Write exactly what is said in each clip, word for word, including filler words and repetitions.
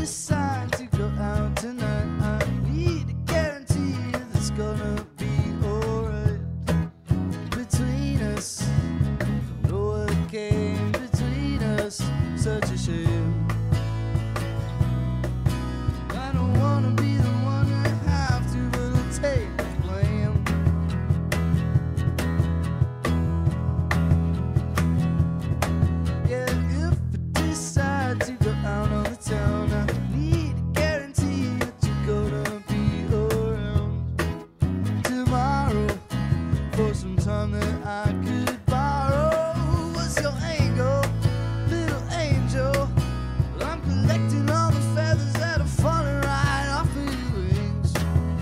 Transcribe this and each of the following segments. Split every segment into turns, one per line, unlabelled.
decide to go out tonight, I need a guarantee that it's gonna be alright between us. Don't know what came between us, such a shame. I don't wanna be the one to have to, but I'll take the blame. Yeah, if I decide to go out on the town, I need a guarantee that you're gonna be around tomorrow for some time that I could borrow. What's your angle, little angel? Well, I'm collecting all the feathers that are falling right off of your wings.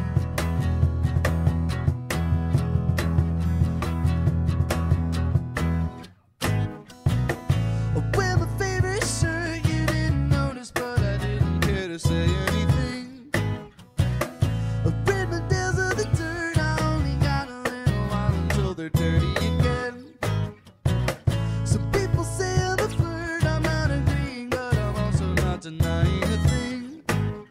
Wear my favorite shirt, you didn't notice, but I didn't care to say anything. Rid my days of the dirt, I only got a little while until they're dirty again. Some people say I'm a flirt, I'm not agreeing, but I'm also not denying a thing.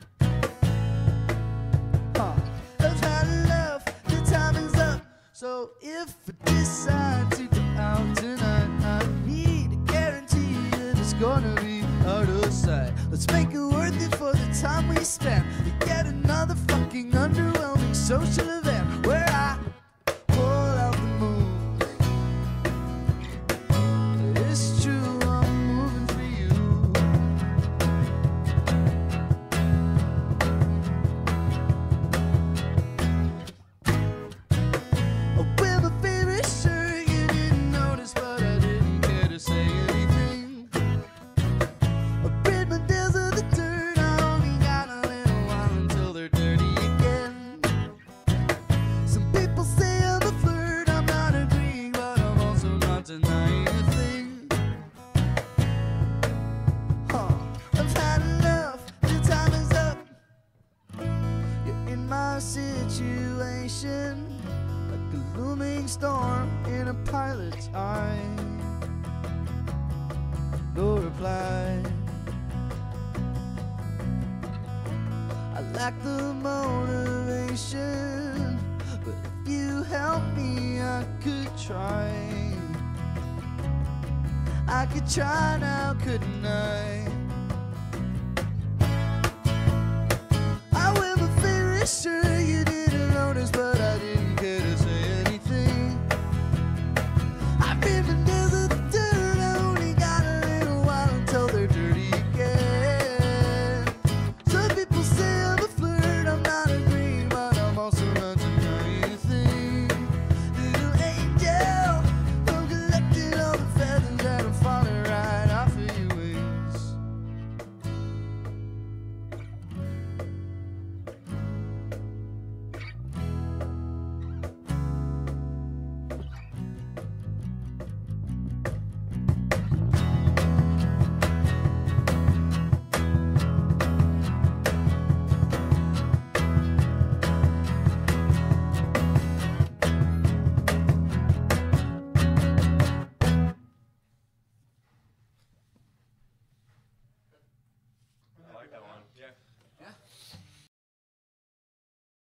Huh. I've had enough, the time is up. So if I decide to go out tonight, I need a guarantee that it's gonna be out of sight. Let's make it worth it for the time we spent. Yet another fucking underwhelming social event where I pull out the moon. It's true, I'm moving for you. I wear my favorite shirt, you didn't notice, but I didn't care to say anything. I rid my days of the dirt, I only got a little while until they're dirty again. Some people say I'm a flirt, I'm not agreeing, but I'm also not denying a thing. Huh. I've had enough, the time is up. You're in my situation, like a looming storm in a pilot's eye. No reply. I lack the motivation, but if you help me, I could try. I could try now, couldn't I? I wear my favorite shirt,